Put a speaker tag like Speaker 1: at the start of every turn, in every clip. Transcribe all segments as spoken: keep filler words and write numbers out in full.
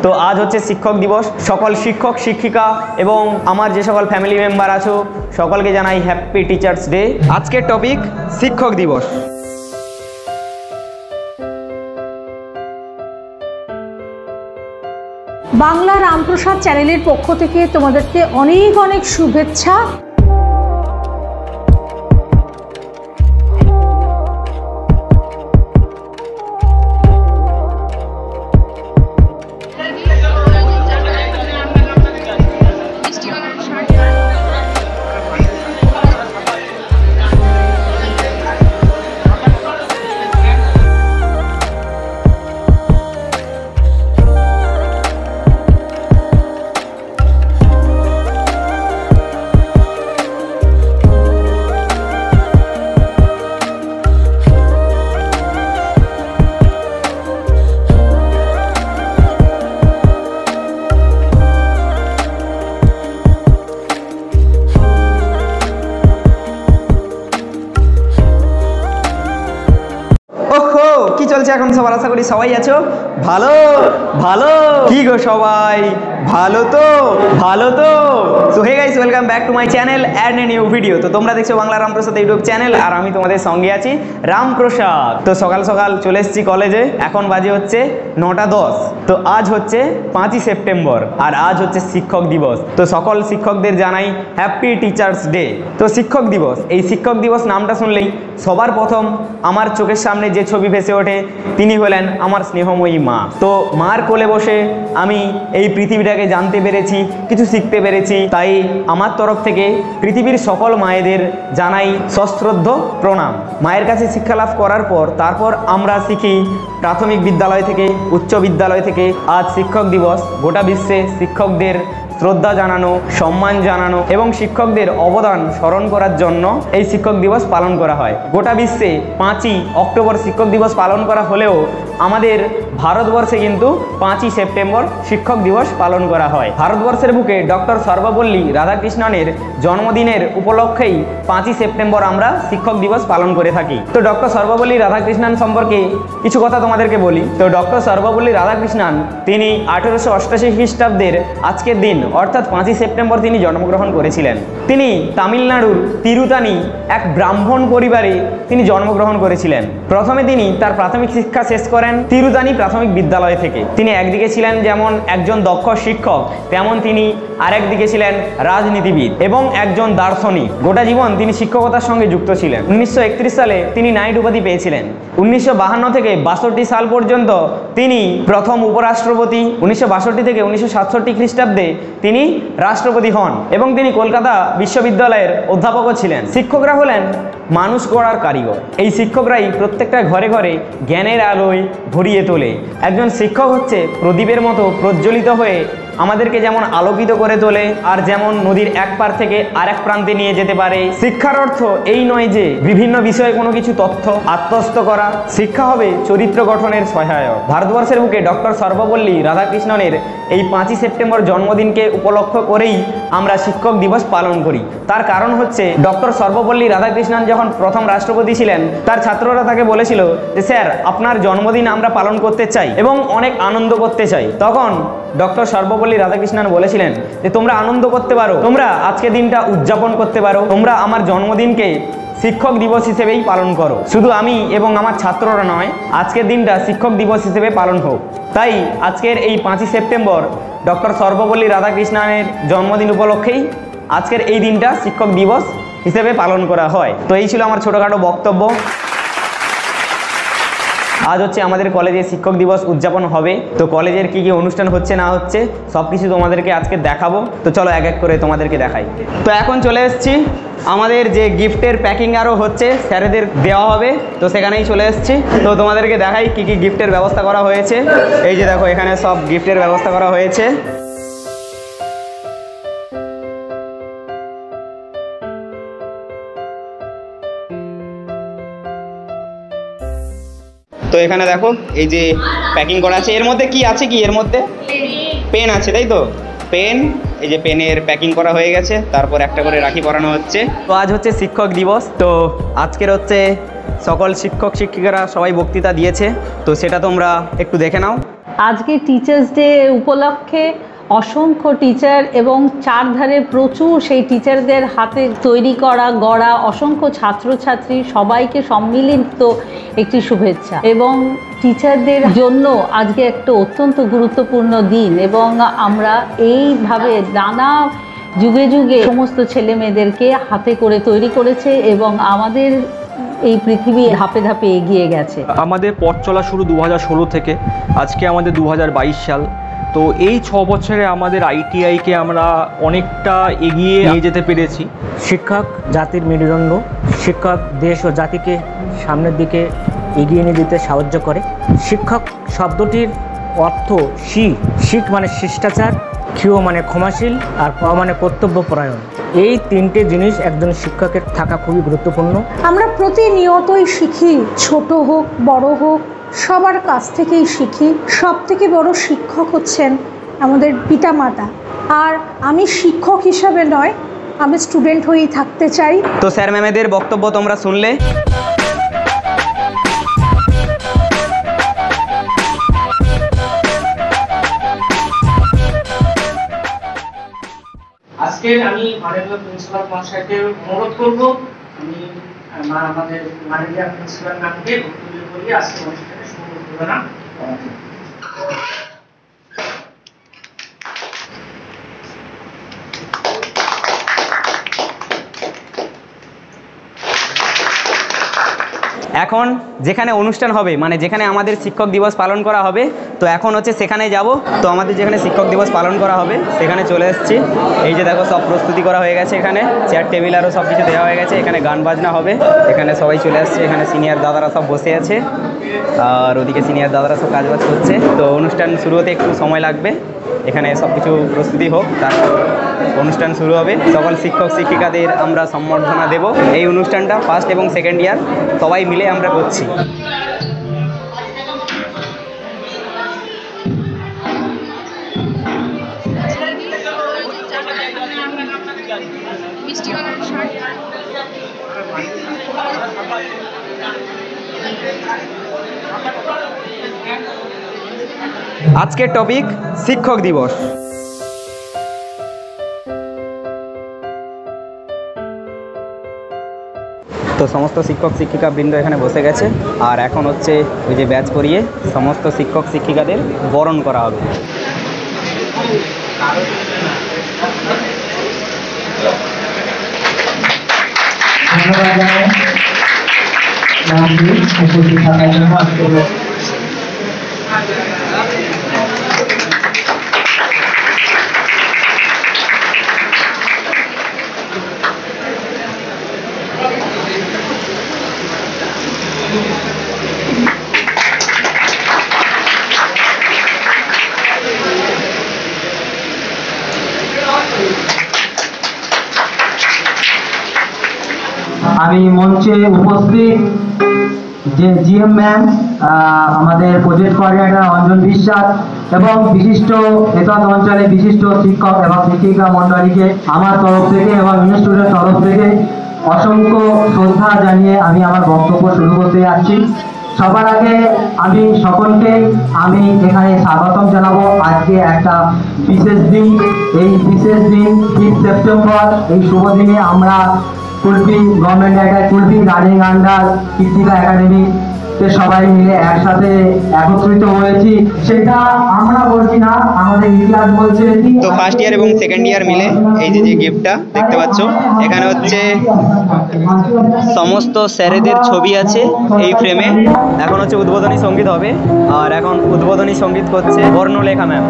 Speaker 1: তো আজ হচ্ছে শিক্ষক দিবস। সকল শিক্ষক শিক্ষিকা এবং আমার যে সকল ফ্যামিলি মেম্বার আছো সকলকে জানাই হ্যাপি টিচার্স ডে। আজকের টপিক শিক্ষক দিবস।
Speaker 2: বাংলা রামপ্রসাদ চ্যানেলের পক্ষ থেকে তোমাদেরকে অনেক অনেক শুভেচ্ছা। কি চলছে এখন সবার? আশা করি সবাই আছো ভালো ভালো। কি গো সবাই ভালো তো? ভালো তো? So hey guys, welcome back to my channel and a new video. তো তোমরা দেখছো বাংলা রামপ্রসাদ ইউটিউব চ্যানেল আর আমি তোমাদের সঙ্গে আছি রামপ্রসাদ। তো সকাল সকাল চলে এসেছি কলেজে, এখন বাজে হচ্ছে নটা দশ। তো আজ হচ্ছে পাঁচই সেপ্টেম্বর আর আজ হচ্ছে শিক্ষক দিবস। তো সকল শিক্ষকদের জানাই হ্যাপি টিচার্স ডে। তো শিক্ষক দিবস, এই শিক্ষক দিবস নামটা শুনলেই সবার প্রথম আমার চোখের সামনে যে ছবি ভেসে ওঠে তিনি হলেন আমার স্নেহময়ী মা। তো মার কোলে বসে আমি এই পৃথিবীটাকে জানতে পেরেছি, কিছু শিখতে পেরেছি। তাই আমার তরফ থেকে পৃথিবীর সকল মায়েদের জানাই সশ্রদ্ধ প্রণাম। মায়ের কাছে শিক্ষা লাভ করার পর তারপর আমরা শিখি প্রাথমিক বিদ্যালয় থেকে, উচ্চ বিদ্যালয় থেকে। আজ শিক্ষক দিবস, গোটা বিশ্বে শিক্ষকদের শ্রদ্ধা জানানো, সম্মান জানানো এবং শিক্ষকদের অবদান স্মরণ করার জন্য এই শিক্ষক দিবস পালন করা হয়। গোটা বিশ্বে পাঁচই অক্টোবর শিক্ষক দিবস পালন করা হলেও আমাদের ভারতবর্ষে কিন্তু পাঁচই সেপ্টেম্বর শিক্ষক দিবস পালন করা হয়। ভারতবর্ষের বুকে ডক্টর সর্বপল্লী রাধাকৃষ্ণনের জন্মদিনের উপলক্ষেই পাঁচই সেপ্টেম্বর আমরা শিক্ষক দিবস পালন করে থাকি। তো ডক্টর সর্বপল্লী রাধাকৃষ্ণন সম্পর্কে কিছু কথা তোমাদেরকে বলি। তো ডক্টর সর্বপল্লী রাধাকৃষ্ণন তিনি আঠেরোশো অষ্টাশি খ্রিস্টাব্দের আজকের দিন অর্থাৎ পাঁচই সেপ্টেম্বর তিনি জন্মগ্রহণ করেছিলেন। তিনি তামিলনাড়ুর তিরুতানি এক ব্রাহ্মণ পরিবারে তিনি জন্মগ্রহণ করেছিলেন। প্রথমে তিনি তার প্রাথমিক শিক্ষা শেষ করেন তিরুতানি প্রাথমিক বিদ্যালয় থেকে। তিনি একদিকে ছিলেন যেমন একজন দক্ষ শিক্ষক, তেমন তিনি আরেকদিকে ছিলেন রাজনীতিবিদ এবং একজন দার্শনিক। গোটা জীবন তিনি শিক্ষকতার সঙ্গে যুক্ত ছিলেন। উনিশশো একত্রিশ সালে তিনি নাইট উপাধি পেয়েছিলেন। উনিশশো বাহান্ন থেকে বাষট্টি সাল পর্যন্ত তিনি প্রথম উপরাষ্ট্রপতি। উনিশশো বাষট্টি থেকে উনিশশো সাতষট্টি খ্রিস্টাব্দে তিনি রাষ্ট্রপতি হন এবং তিনি কলকাতা বিশ্ববিদ্যালয়ের অধ্যাপকও ছিলেন। শিক্ষকরা হলেন মানুষ গড়ার কারিগর। এই শিক্ষকরাই প্রত্যেকটা ঘরে ঘরে জ্ঞানের আলোয় ভরিয়ে তোলে। একজন শিক্ষক হচ্ছে প্রদীপের মতো প্রজ্বলিত হয়ে আমাদেরকে যেমন আলোকিত করে তোলে আর যেমন নদীর এক পার থেকে আরেক প্রান্তে নিয়ে যেতে পারে। শিক্ষার অর্থ এই নয় যে বিভিন্ন বিষয়ে কোনো কিছু তথ্য আত্মস্থ করা। শিক্ষা হবে চরিত্র গঠনের সহায়ক। ভারতবর্ষের বুকে ডক্টর সর্বপল্লী রাধাকৃষ্ণনের এই পাঁচই সেপ্টেম্বর জন্মদিনকে উপলক্ষ করেই আমরা শিক্ষক দিবস পালন করি। তার কারণ হচ্ছে ডক্টর সর্বপল্লী রাধাকৃষ্ণন যখন প্রথম রাষ্ট্রপতি ছিলেন তার ছাত্ররা তাকে বলেছিল যে স্যার আপনার জন্মদিন আমরা পালন করতে চাই এবং অনেক আনন্দ করতে চাই। তখন ডক্টর সর্বপল্লী রাধাকৃষ্ণন বলেছিলেন যে তোমরা আনন্দ করতে পারো, তোমরা আজকে দিনটা উদযাপন করতে পারো, তোমরা আমার জন্মদিনকে শিক্ষক দিবস হিসেবেই পালন করো। শুধু আমি এবং আমার ছাত্ররা নয়, আজকের দিনটা শিক্ষক দিবস হিসেবে পালন হোক। তাই আজকের এই পাঁচই সেপ্টেম্বর ডক্টর সর্বপল্লী রাধাকৃষ্ণনের জন্মদিন উপলক্ষেই আজকের এই দিনটা শিক্ষক দিবস হিসেবে পালন করা হয়। তো এই ছিল আমার ছোটোখাটো বক্তব্য। আজ হচ্ছে আমাদের কলেজে শিক্ষক দিবস উদযাপন হবে। তো কলেজের কি কি অনুষ্ঠান হচ্ছে না হচ্ছে সব কিছু তোমাদেরকে আজকে দেখাবো। তো চলো এক এক করে তোমাদেরকে দেখাই। তো এখন চলে এসেছি আমাদের যে গিফটের প্যাকিং আরও হচ্ছে, স্যারেদের দেওয়া হবে, তো সেখানেই চলে এসেছি। তো তোমাদেরকে দেখাই কি কি গিফটের ব্যবস্থা করা হয়েছে। এই যে দেখো এখানে সব গিফটের ব্যবস্থা করা হয়েছে। তো এখানে দেখো এই যে প্যাকিং করা আছে। এর মধ্যে কি আছে? কি এর মধ্যে পেন আছে, তাই তো? পেন, এই যে পেনের প্যাকিং করা হয়ে গেছে, তারপর একটা করে রাখি পরানো হচ্ছে। তো আজ হচ্ছে শিক্ষক দিবস। তো আজকের হচ্ছে সকল শিক্ষক শিক্ষিকারা সবাই বক্তৃতা দিয়েছে, তো সেটা তোমরা একটু দেখে নাও।
Speaker 3: আজকে টিচার্স ডে উপলক্ষে অসংখ্য টিচার এবং চারধারে প্রচুর সেই টিচারদের হাতে তৈরি করা গড়া অসংখ্য ছাত্রছাত্রী সবাইকে সম্মিলিত একটি শুভেচ্ছা। এবং টিচারদের জন্য আজকে একটা অত্যন্ত গুরুত্বপূর্ণ দিন এবং আমরা এইভাবে নানা যুগে যুগে সমস্ত ছেলে মেয়েদেরকে হাতে করে তৈরি করেছে এবং আমাদের এই পৃথিবী ধাপে ধাপে এগিয়ে গেছে।
Speaker 4: আমাদের পথ চলা শুরু দু হাজার ষোলো থেকে, আজকে আমাদের দু হাজার বাইশ সাল। তো এই ছ বছরে আমাদের আইটিআইকে আমরা অনেকটা এগিয়ে নিয়ে যেতে পেরেছি।
Speaker 5: শিক্ষক জাতির মেরুদণ্ড, শিক্ষক দেশ ও জাতিকে সামনের দিকে এগিয়ে নিয়ে যেতে সাহায্য করে। শিক্ষক শব্দটির অর্থ শি, শিখ মানে শিষ্টাচার, ক্ষিয় মানে ক্ষমাশীল, আর প মানে কর্তব্যপরায়ণ। এই তিনটে জিনিস একজন শিক্ষকের থাকা খুবই গুরুত্বপূর্ণ।
Speaker 6: আমরা প্রতিনিয়তই শিখি, ছোট হোক বড় হোক সবার কাছ থেকেই শিখি। সব থেকে বড় শিক্ষক হচ্ছেন আমাদের পিতামাতা। আর আমি শিক্ষক হিসাবে নয়, আমি স্টুডেন্ট হয়েই থাকতে চাই।
Speaker 2: তো স্যার ম্যামেদের বক্তব্য তোমরা শুনলে।
Speaker 7: আজকে আমি মাননীয় প্রিন্সিপাল মহাশয়কে অনুরোধ করব, আমি আমাদের মাননীয় প্রিন্সিপাল ম্যামকে বক্তব্য করিয়ে আজকে অনুষ্ঠানে শুভ উদ্বোধন করাবো।
Speaker 2: এখন যেখানে অনুষ্ঠান হবে, মানে যেখানে আমাদের শিক্ষক দিবস পালন করা হবে, তো এখন হচ্ছে সেখানে যাব। তো আমাদের যেখানে শিক্ষক দিবস পালন করা হবে সেখানে চলে এসেছি। এই যে দেখো সব প্রস্তুতি করা হয়ে গেছে, এখানে চেয়ার টেবিল আরও সব কিছু দেওয়া হয়ে গেছে। এখানে গান বাজনা হবে, এখানে সবাই চলে আসছে। এখানে সিনিয়র দাদারা সব বসে আছে আর ওদিকে সিনিয়র দাদারা সব কাজবাজ করছে। তো অনুষ্ঠান শুরু হতে একটু সময় লাগবে, এখানে সব কিছু প্রস্তুতি হোক, তারপর অনুষ্ঠান শুরু হবে। সকল শিক্ষক শিক্ষিকাদের আমরা সম্বর্ধনা দেব। এই অনুষ্ঠানটা ফার্স্ট এবং সেকেন্ড ইয়ার সবাই মিলে আমরা করছি। আজকের টপিক শিক্ষক দিবস। তো সমস্ত শিক্ষক শিক্ষিকা বৃন্দ এখানে বসে গেছে আর এখন হচ্ছে ওই যে ব্যাচ করিয়ে সমস্ত শিক্ষক শিক্ষিকাদের বরণ করা হবে।
Speaker 8: আমি মঞ্চে উপস্থিত যে জিএম ম্যাম, আমাদের প্রজেক্ট কোঅর্ডিনেটর অঞ্জন বিশ্বাস এবং বিশিষ্ট এতদ অঞ্চলে বিশিষ্ট শিক্ষক এবং শিক্ষিকা মণ্ডলীকে আমার তরফ থেকে এবং ইনস্টিটিউটের তরফ থেকে অসংখ্য শ্রদ্ধা জানিয়ে আমি আমার বক্তব্য শুরু করতে যাচ্ছি। সবার আগে আমি সকলকে আমি এখানে স্বাগতম জানাবো। আজকে একটা বিশেষ দিন, এই বিশেষ দিন ফিফথ সেপ্টেম্বর, এই শুভ দিনে আমরা Kulpi government academy, Kulpi running under শিক্ষিকা একাডেমি সবাই মিলে একসাথে একত্রিত হয়েছি। সেটা আমরা বলছি না, আমাদের ইতিহাস বলছে।
Speaker 2: তো ফার্স্ট ইয়ার এবং সেকেন্ড ইয়ার মিলে এই যে যে গিফটটা দেখতে পাচ্ছ, এখানে হচ্ছে সমস্ত স্যারেদের ছবি আছে এই ফ্রেমে। এখন হচ্ছে উদ্বোধনী সঙ্গীত হবে আর এখন উদ্বোধনী সঙ্গীত করছে বর্ণলেখা ম্যাম।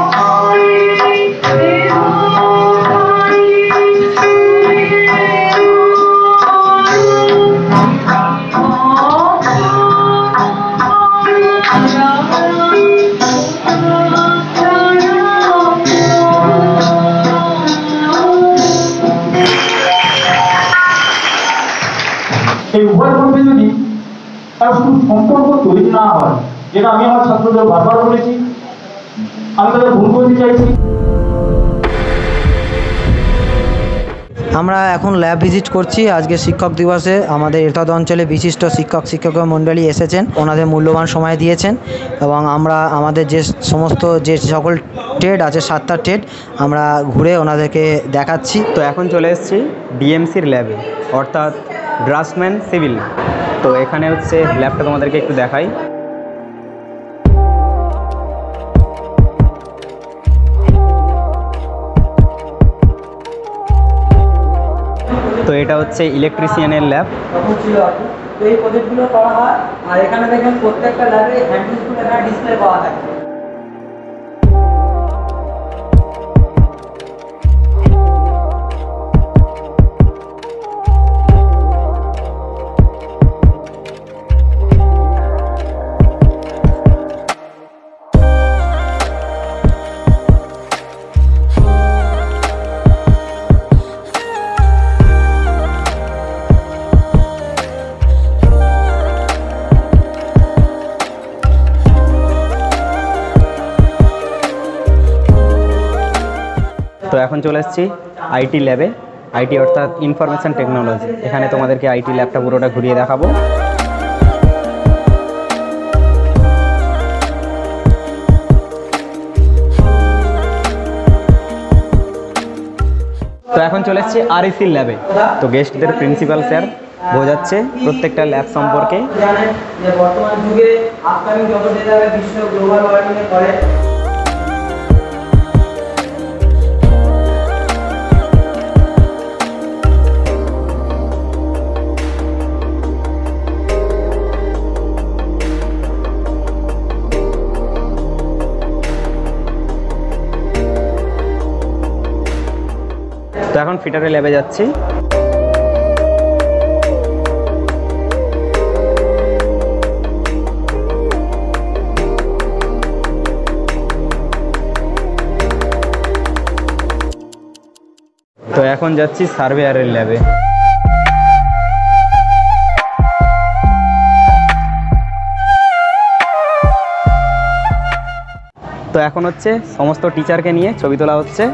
Speaker 9: এই উভয়ের মধ্যে যদি তার শুধু সম্পর্ক তৈরি না হয়, যেটা আমি আমার ছাত্রদের বারবার বলেছি, আমি তাদের ভুল করতে চাইছি।
Speaker 10: আমরা এখন ল্যাব ভিজিট করছি। আজকে শিক্ষক দিবসে আমাদের এরতাদ অঞ্চলে বিশিষ্ট শিক্ষক শিক্ষক মণ্ডলী এসেছেন, ওনাদের মূল্যবান সময় দিয়েছেন এবং আমরা আমাদের যে সমস্ত যে সকল ট্রেড আছে সাতটা ট্রেড আমরা ঘুরে ওনাদেরকে দেখাচ্ছি।
Speaker 1: তো এখন চলে এসেছি ডিএমসির ল্যাবে, অর্থাৎ ড্রাফটসম্যান সিভিল। তো এখানে হচ্ছে ল্যাবটা তোমাদেরকে একটু দেখাই। তো এটা হচ্ছে ইলেকট্রিশিয়ানের ল্যাব।
Speaker 10: তো এই প্রজেক্টগুলো করা হয় আর এখানে দেখেন প্রত্যেকটা ল্যাবে হ্যান্ডেলগুলো এখানে ডিসপ্লে পাওয়া যায়।
Speaker 1: তো এখন চলে এসেছি আইটি ল্যাবে, আইটি অর্থাৎ ইনফরমেশন টেকনোলজি। এখানে তোমাদেরকে আইটি ল্যাবটা পুরোটা ঘুরিয়ে দেখাবো। তো এখন চলে এসেছি আরইসির ল্যাবে। তো গেস্টদের প্রিন্সিপাল স্যার বোঝাচ্ছে প্রত্যেকটা ল্যাব সম্পর্কে।
Speaker 10: জানেন যে বর্তমান যুগে আপকামিং যত ডেটা বিশ্ব গ্লোবাল ওয়ার্মিং এর পরে
Speaker 1: তো এখন ফিটারের ল্যাবে যাচ্ছি। তো এখন যাচ্ছি সার্ভেয়ারের ল্যাবে। তো এখন হচ্ছে সমস্ত টিচারকে নিয়ে ছবি তোলা হচ্ছে।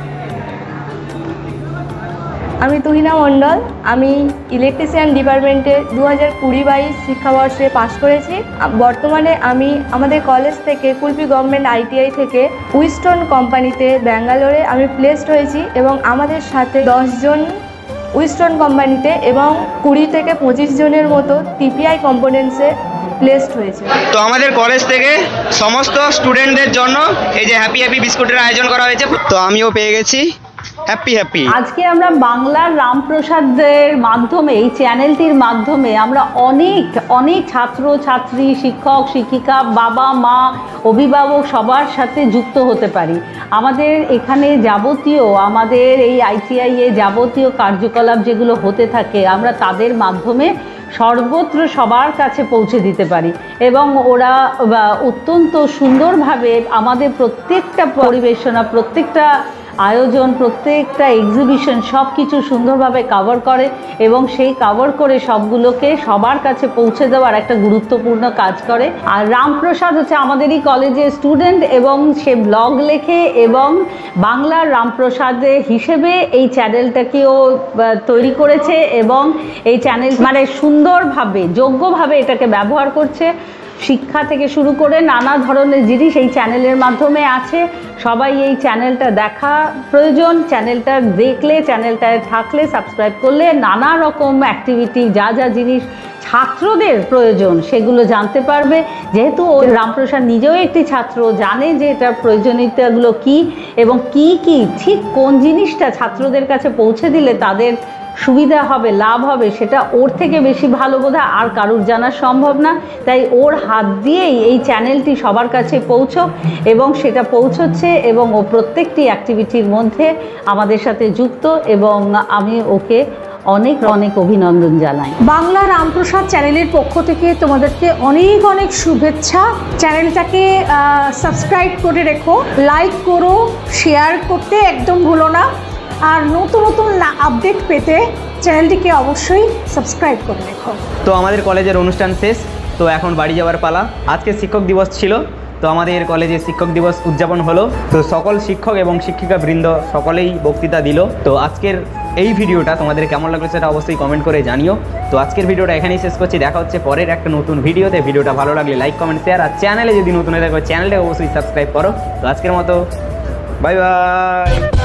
Speaker 11: আমি তুহিনা মণ্ডল, আমি ইলেকট্রিশিয়ান ডিপার্টমেন্টে দু হাজার কুড়ি বাইশ শিক্ষাবর্ষে পাশ করেছি। বর্তমানে আমি আমাদের কলেজ থেকে কুলপি গভর্নমেন্ট আইটিআই থেকে উইস্টন কোম্পানিতে ব্যাঙ্গালোরে আমি প্লেসড হয়েছি এবং আমাদের সাথে দশজন উইস্টন কোম্পানিতে এবং কুড়ি থেকে পঁচিশ জনের মতো টিপিআই কম্পোনেন্টসে প্লেসড হয়েছে।
Speaker 2: তো আমাদের কলেজ থেকে সমস্ত স্টুডেন্টদের জন্য এই যে হ্যাপি হ্যাপি বিস্কুটের আয়োজন করা হয়েছে। তো আমিও পেয়ে গেছি হ্যাপি হ্যাপি।
Speaker 3: আজকে আমরা বাংলার রামপ্রসাদের মাধ্যমে, এই চ্যানেলটির মাধ্যমে আমরা অনেক অনেক ছাত্র ছাত্রী, শিক্ষক শিক্ষিকা, বাবা মা, অভিভাবক সবার সাথে যুক্ত হতে পারি। আমাদের এখানে যাবতীয় আমাদের এই আইটিআই এ যাবতীয় কার্যকলাপ যেগুলো হতে থাকে আমরা তাদের মাধ্যমে সর্বত্র সবার কাছে পৌঁছে দিতে পারি এবং ওরা অত্যন্ত সুন্দরভাবে আমাদের প্রত্যেকটা পরিবেশনা, প্রত্যেকটা আয়োজন, প্রত্যেকটা এক্সিবিশন সব কিছু সুন্দরভাবে কভার করে এবং সেই কভার করে সবগুলোকে সবার কাছে পৌঁছে দেওয়ার একটা গুরুত্বপূর্ণ কাজ করে। আর রামপ্রসাদ হচ্ছে আমাদেরই কলেজের স্টুডেন্ট এবং সে ব্লগ লেখে এবং বাংলার রামপ্রসাদে হিসেবে এই চ্যানেলটাকেও তৈরি করেছে এবং এই চ্যানেল মানে সুন্দরভাবে যোগ্যভাবে এটাকে ব্যবহার করছে। শিক্ষা থেকে শুরু করে নানা ধরনের জিনিস এই চ্যানেলের মাধ্যমে আছে। সবাই এই চ্যানেলটা দেখা প্রয়োজন। চ্যানেলটা দেখলে, চ্যানেলটায় থাকলে, সাবস্ক্রাইব করলে নানা রকম অ্যাক্টিভিটি, যা যা জিনিস ছাত্রদের প্রয়োজন সেগুলো জানতে পারবে। যেহেতু রামপ্রসাদ নিজেও একটি ছাত্র, জানে যে এটার প্রয়োজনীয়তাগুলো কী এবং কি কি ঠিক কোন জিনিসটা ছাত্রদের কাছে পৌঁছে দিলে তাদের সুবিধা হবে, লাভ হবে, সেটা ওর থেকে বেশি ভালো বোধহয় আর কারুর জানা সম্ভব না। তাই ওর হাত দিয়েই এই চ্যানেলটি সবার কাছে পৌঁছক এবং সেটা পৌঁছচ্ছে এবং ও প্রত্যেকটি অ্যাক্টিভিটির মধ্যে আমাদের সাথে যুক্ত এবং আমি ওকে অনেক অনেক অভিনন্দন জানাই।
Speaker 6: বাংলা রামপ্রসাদ চ্যানেলের পক্ষ থেকে তোমাদেরকে অনেক অনেক শুভেচ্ছা। চ্যানেলটাকে সাবস্ক্রাইব করে রেখো, লাইক করো, শেয়ার করতে একদম ভুলো না। আর নতুন নতুন আপডেট পেতে চ্যানেলটিকে অবশ্যই সাবস্ক্রাইব করে রেখো।
Speaker 1: তো আমাদের কলেজের অনুষ্ঠান শেষ, তো এখন বাড়ি যাওয়ার পালা। আজকে শিক্ষক দিবস ছিল, তো আমাদের কলেজে শিক্ষক দিবস উদযাপন হলো। তো সকল শিক্ষক এবং শিক্ষিকা বৃন্দ সকলেই বক্তৃতা দিল। তো আজকের এই ভিডিওটা তোমাদের কেমন লাগলো সেটা অবশ্যই কমেন্ট করে জানিও। তো আজকের ভিডিওটা এখানেই শেষ করছি, দেখা হচ্ছে পরের একটা নতুন ভিডিওতে। ভিডিওটা ভালো লাগলে লাইক কমেন্ট শেয়ার, আর চ্যানেলে যদি নতুন হয়ে থাকো চ্যানেলটা অবশ্যই সাবস্ক্রাইব করো। তো আজকের মতো বাই বাই।